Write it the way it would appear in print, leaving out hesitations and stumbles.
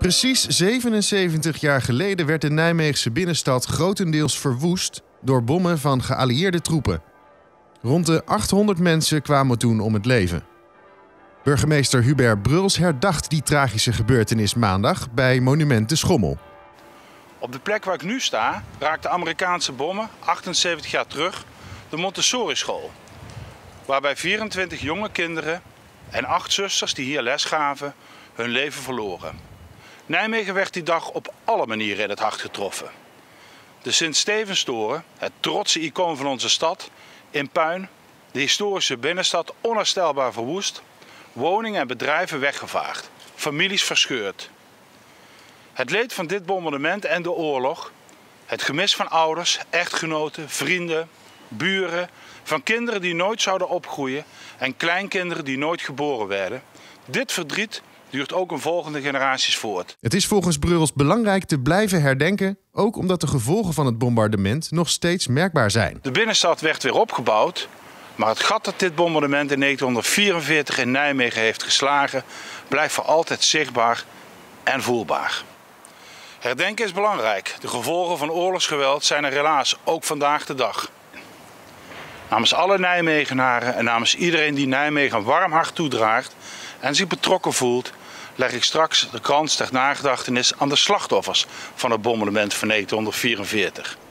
Precies 77 jaar geleden werd de Nijmeegse binnenstad grotendeels verwoest door bommen van geallieerde troepen. Rond de 800 mensen kwamen toen om het leven. Burgemeester Hubert Bruls herdacht die tragische gebeurtenis maandag bij monument De Schommel. Op de plek waar ik nu sta raakten Amerikaanse bommen 78 jaar terug de Montessori school. Waarbij 24 jonge kinderen en 8 zusters die hier les gaven hun leven verloren. Nijmegen werd die dag op alle manieren in het hart getroffen. De Sint-Stevenstoren, het trotse icoon van onze stad, in puin, de historische binnenstad onherstelbaar verwoest, woningen en bedrijven weggevaagd, families verscheurd. Het leed van dit bombardement en de oorlog, het gemis van ouders, echtgenoten, vrienden, buren, van kinderen die nooit zouden opgroeien en kleinkinderen die nooit geboren werden. Dit verdriet duurt ook een volgende generaties voort. Het is volgens Bruls belangrijk te blijven herdenken, ook omdat de gevolgen van het bombardement nog steeds merkbaar zijn. De binnenstad werd weer opgebouwd, maar het gat dat dit bombardement in 1944 in Nijmegen heeft geslagen, blijft voor altijd zichtbaar en voelbaar. Herdenken is belangrijk. De gevolgen van oorlogsgeweld zijn er helaas ook vandaag de dag. Namens alle Nijmegenaren en namens iedereen die Nijmegen een warm hart toedraagt en zich betrokken voelt, leg ik straks de krans ter nagedachtenis aan de slachtoffers van het bombardement van 1944.